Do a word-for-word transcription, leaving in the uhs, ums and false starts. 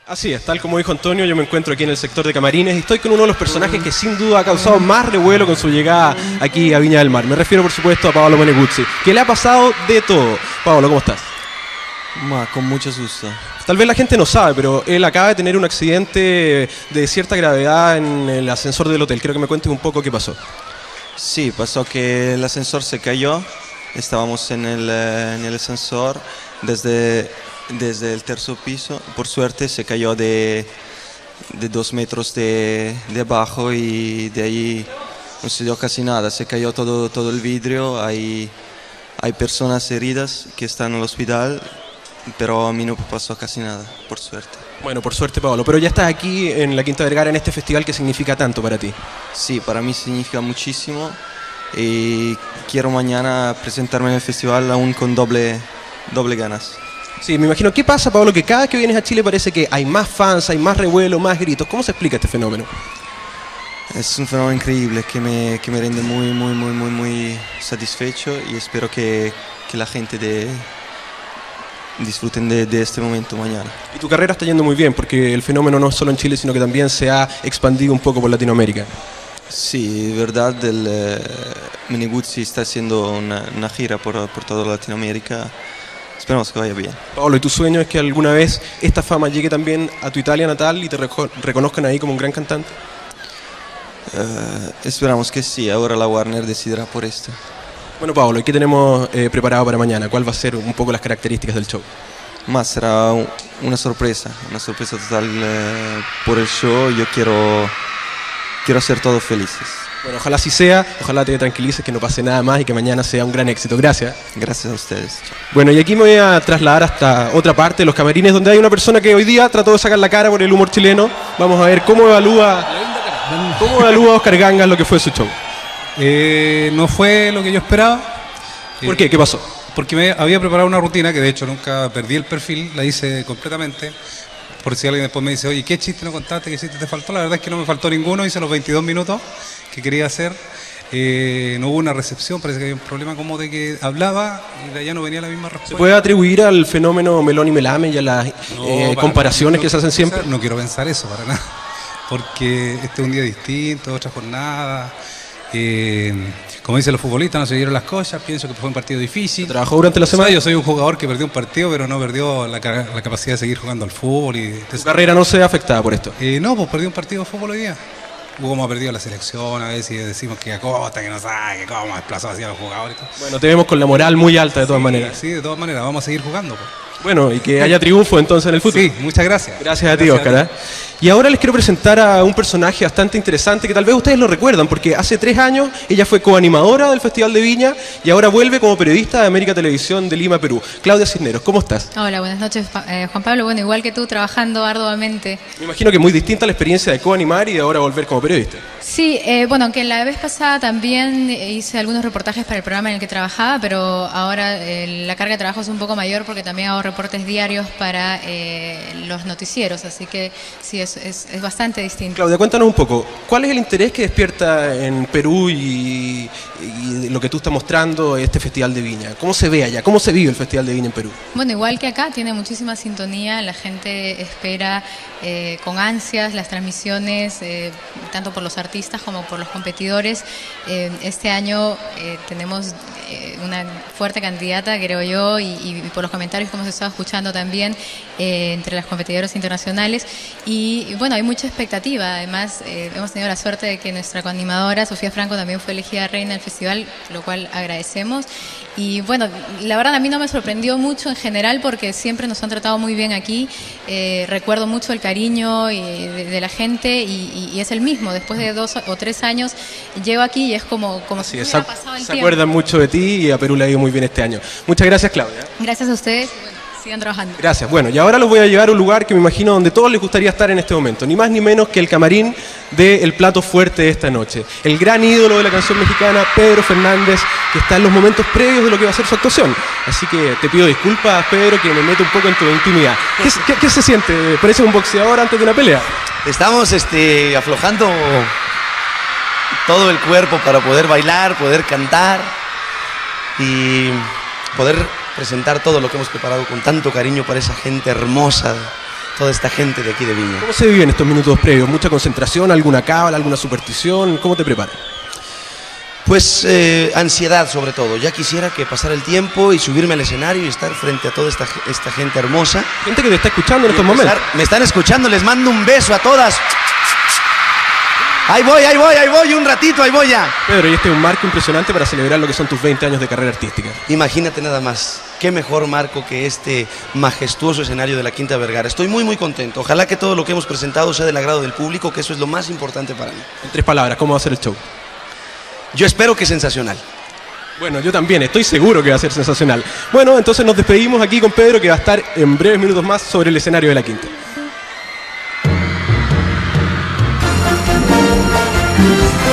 Así es, tal como dijo Antonio, yo me encuentro aquí en el sector de camarines y estoy con uno de los personajes que sin duda ha causado más revuelo con su llegada aquí a Viña del Mar. Me refiero, por supuesto, a Paolo Meneguzzi, que le ha pasado de todo. Paolo, ¿cómo estás? Ma, con mucho susto. Tal vez la gente no sabe, pero él acaba de tener un accidente de cierta gravedad en el ascensor del hotel. Quiero que me cuentes un poco qué pasó. Sí, pasó que el ascensor se cayó. Estábamos en el, en el ascensor desde, desde el tercer piso. Por suerte se cayó de, de dos metros de, de abajo y de ahí no se dio casi nada. Se cayó todo, todo el vidrio. Hay, hay personas heridas que están en el hospital, pero a mí no pasó casi nada, por suerte. Bueno, por suerte, Paolo. Pero ya estás aquí en la Quinta Vergara, en este festival que significa tanto para ti. Sí, para mí significa muchísimo. Y quiero mañana presentarme en el festival aún con doble, doble ganas. Sí, me imagino. ¿Qué pasa, Pablo? Que cada que vienes a Chile parece que hay más fans, hay más revuelo, más gritos. ¿Cómo se explica este fenómeno? Es un fenómeno increíble que me, que me rende muy, muy, muy, muy, muy satisfecho y espero que, que la gente de, disfruten de, de este momento mañana. Y tu carrera está yendo muy bien porque el fenómeno no es solo en Chile, sino que también se ha expandido un poco por Latinoamérica. Sí, de verdad, el eh, Meneguzzi está haciendo una, una gira por, por toda Latinoamérica. Esperamos que vaya bien. Pablo, ¿y tu sueño es que alguna vez esta fama llegue también a tu Italia natal y te reco reconozcan ahí como un gran cantante? Uh, esperamos que sí, ahora la Warner decidirá por esto. Bueno, Pablo, ¿y qué tenemos eh, preparado para mañana? ¿Cuál va a ser un poco las características del show? Más será un, una sorpresa, una sorpresa total eh, por el show. Yo quiero... Quiero hacer todos felices. Bueno, ojalá así sea, ojalá te tranquilices, que no pase nada más y que mañana sea un gran éxito. Gracias. Gracias a ustedes. Bueno, y aquí me voy a trasladar hasta otra parte de los camarines, donde hay una persona que hoy día trató de sacar la cara por el humor chileno. Vamos a ver cómo evalúa, cómo evalúa Oscar Gangas lo que fue su show. Eh, no fue lo que yo esperaba. ¿Por qué? ¿Qué pasó? Porque me había preparado una rutina que de hecho nunca perdí el perfil, la hice completamente. Por si alguien después me dice, oye, ¿qué chiste no contaste? ¿Qué chiste te faltó? La verdad es que no me faltó ninguno, hice los veintidós minutos que quería hacer. Eh, no hubo una recepción, parece que había un problema como de que hablaba y de allá no venía la misma respuesta. ¿Se puede atribuir al fenómeno Melón y Melame y a las no, eh, comparaciones no, que se hacen siempre? Pensar, no quiero pensar eso para nada, porque este es un día distinto, otra jornada. Eh, como dicen los futbolistas, no se dieron las cosas, pienso que fue un partido difícil. ¿Trabajó durante la semana? O sea, yo soy un jugador que perdió un partido, pero no perdió la, la capacidad de seguir jugando al fútbol. Y ¿Tu carrera no se ve afectada por esto? Eh, no, pues perdí un partido de fútbol hoy día. Hubo como ha perdido la selección, a veces y decimos que Acosta, que no sabe, que cómo desplazó así a los jugadores. Y todo. Bueno, te vemos con la moral muy alta de todas sí, maneras. Sí, de todas maneras, vamos a seguir jugando. Pues. Bueno, y que haya triunfo entonces en el fútbol. Sí, muchas gracias. Gracias a ti, Oscar. ¿eh? Y ahora les quiero presentar a un personaje bastante interesante que tal vez ustedes lo recuerdan, porque hace tres años ella fue coanimadora del Festival de Viña y ahora vuelve como periodista de América Televisión de Lima, Perú. Claudia Cisneros, ¿cómo estás? Hola, buenas noches, eh, Juan Pablo. Bueno, igual que tú, trabajando arduamente. Me imagino que es muy distinta la experiencia de coanimar y de ahora volver como periodista. Sí, eh, bueno, aunque la vez pasada también hice algunos reportajes para el programa en el que trabajaba, pero ahora eh, la carga de trabajo es un poco mayor porque también hago reportes diarios para eh, los noticieros, así que sí, es, es, es bastante distinto. Claudia, cuéntanos un poco, ¿cuál es el interés que despierta en Perú y, y lo que tú estás mostrando este Festival de Viña? ¿Cómo se ve allá? ¿Cómo se vive el Festival de Viña en Perú? Bueno, igual que acá, tiene muchísima sintonía, la gente espera eh, con ansias las transmisiones, eh, tanto por los artistas como por los competidores. Eh, este año eh, tenemos eh, una fuerte candidata, creo yo, y, y por los comentarios que hemos estado escuchando también eh, entre las competidoras internacionales. Y, y bueno, hay mucha expectativa. Además, eh, hemos tenido la suerte de que nuestra coanimadora, Sofía Franco, también fue elegida reina del festival, lo cual agradecemos. Y bueno, la verdad a mí no me sorprendió mucho en general porque siempre nos han tratado muy bien aquí. Eh, recuerdo mucho el cariño y de, de la gente y, y, y es el mismo. Después de dos o tres años llego aquí y es como, como si hubiera pasado el tiempo. Se acuerdan mucho de ti y a Perú le ha ido muy bien este año. Muchas gracias, Claudia. Gracias a ustedes. Bueno, sigan trabajando. Gracias. Bueno, y ahora los voy a llevar a un lugar que me imagino donde todos les gustaría estar en este momento. Ni más ni menos que el camarín del plato fuerte de esta noche. El gran ídolo de la canción mexicana, Pedro Fernández, que está en los momentos previos de lo que va a ser su actuación. Así que te pido disculpas, Pedro, que me meto un poco en tu intimidad. ¿Qué, qué, qué se siente? ¿Parece un boxeador antes de una pelea? Estamos este, aflojando todo el cuerpo para poder bailar, poder cantar y poder presentar todo lo que hemos preparado con tanto cariño para esa gente hermosa toda esta gente de aquí de Viña. ¿Cómo se viven estos minutos previos? ¿Mucha concentración, alguna cábala, alguna superstición? ¿Cómo te preparas? Pues eh, ansiedad sobre todo. Ya quisiera que pasara el tiempo y subirme al escenario y estar frente a toda esta, esta gente hermosa. Gente que te está escuchando en estos empezar, momentos. Me están escuchando, les mando un beso a todas. Ahí voy, ahí voy, ahí voy, un ratito, ahí voy ya. Pedro, y este es un marco impresionante para celebrar lo que son tus veinte años de carrera artística. Imagínate nada más, qué mejor marco que este majestuoso escenario de la Quinta Vergara. Estoy muy muy contento, ojalá que todo lo que hemos presentado sea del agrado del público, que eso es lo más importante para mí. En tres palabras, ¿cómo va a ser el show? Yo espero que sensacional. Bueno, yo también, estoy seguro que va a ser sensacional. Bueno, entonces nos despedimos aquí con Pedro, que va a estar en breves minutos más sobre el escenario de la Quinta. Thank you.